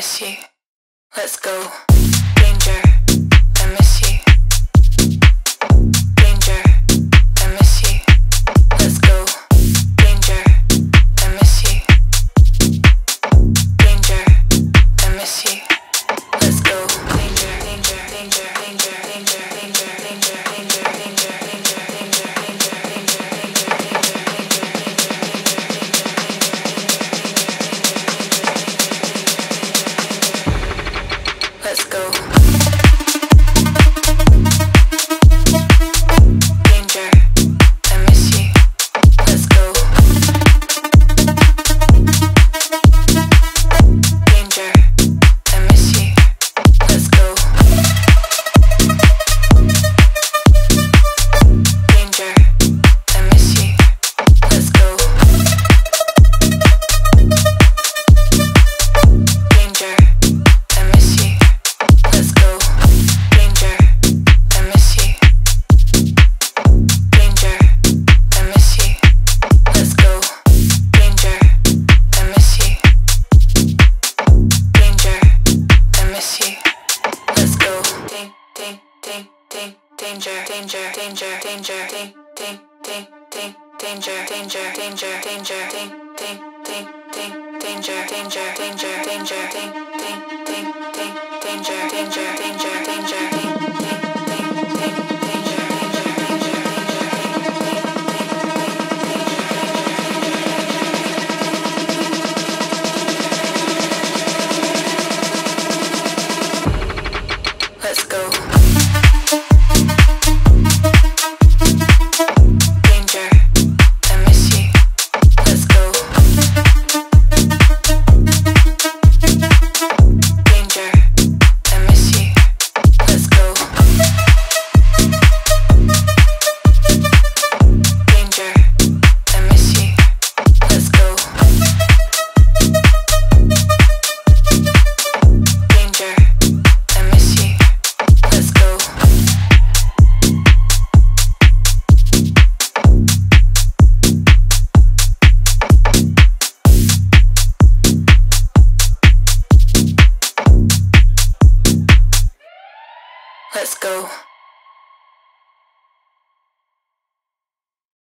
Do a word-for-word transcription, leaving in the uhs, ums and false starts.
miss you. Let's go. Danger, I miss you. Danger, I miss you. Let's go. Danger, I miss you. Danger, I miss you. Let's go. Danger, danger, danger, danger, danger, danger, danger, danger, danger, danger, danger, danger, danger, let's go. Danger, I miss you. Let's go. Danger, I miss you. Let's go. Danger, I miss you. Let's go. Danger, I miss you. Let's go. Danger, I miss you. Danger, I miss you. Let's go. Danger, I miss you. Danger, I miss you. Let's go. Ding, ding, ding, ding, danger, danger, danger, danger, ding, ding, ding, ding, danger, danger, danger, danger, ding, ding, ding, ding, danger, danger, danger, danger, ding, ding, ding, ding, danger, danger, danger, danger, ding, ding, ding, ding, danger, danger, danger, danger. Let's go. Danger, I miss you. Let's go. Danger, I miss you. Let's go. Danger, I miss you. Let's go. Danger, I miss you. Let's go. Let's go.